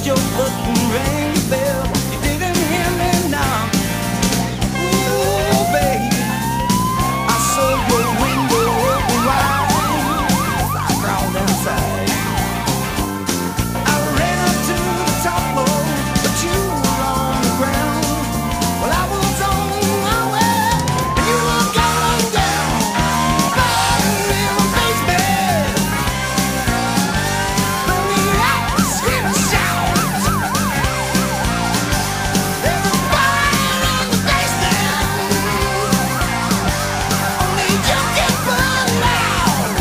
pressed your button, rang the bell. You didn't hear me now. Ooh, baby, I saw your window open wide. I crawled outside. I ran up to the top floor, but you were on the ground. Well, I was on my way, and you were going down. Burning in the basement, burning out, scream and shout. There's a fire in the basement, only you can put it out.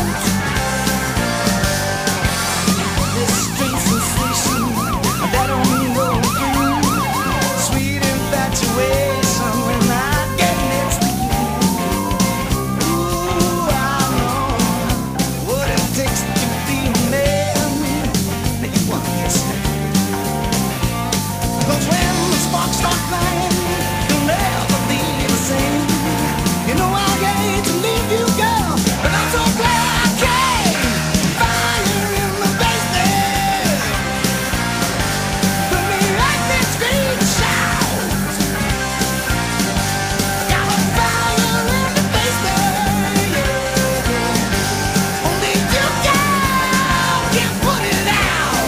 This strange sensation that only know you, sweet infatuation when I get next to you. Ooh, I know what it takes to be a man. Now you understand. 'Cause when the sparks start flying, you'll never be the same. You know I hate to leave you, girl, but I'm so glad I came. Fire in the basement, put me right there, scream and shout. Got a fire in the basement, yeah. Only you, girl, can put it out.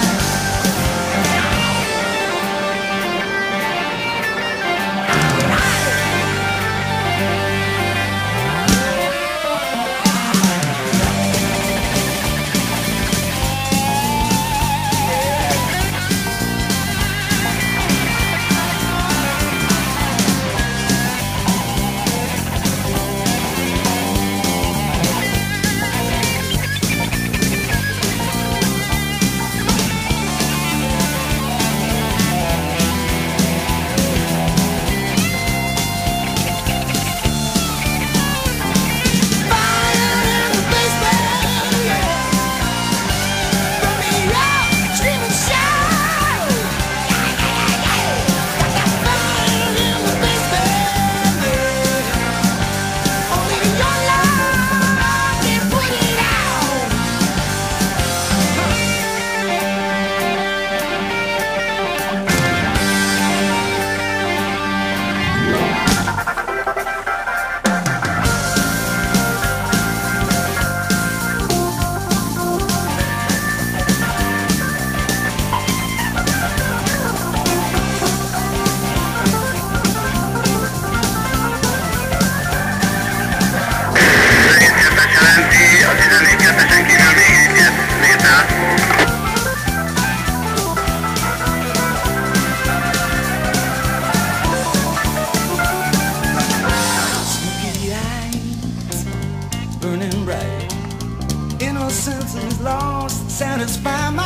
Smoky eyes, burning bright. Innocence is lost, satisfy my